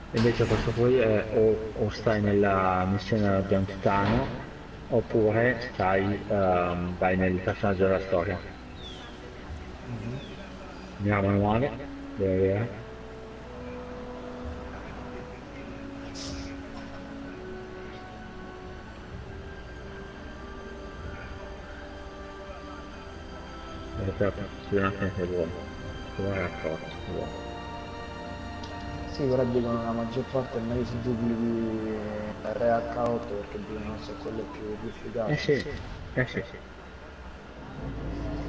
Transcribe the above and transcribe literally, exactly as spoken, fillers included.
Invece questo qui è o, o stai nella missione del Titano, oppure stai, ehm, vai nel personaggio della storia. Andiamo manuale, deve avere. Deve essere la posizione che vuole. Trovare la forza, se vuole. Sì, però dicono la maggior parte è meglio si duplichi re acca otto perché dicono che quello è più, più Eh efficace. sì, eh sì.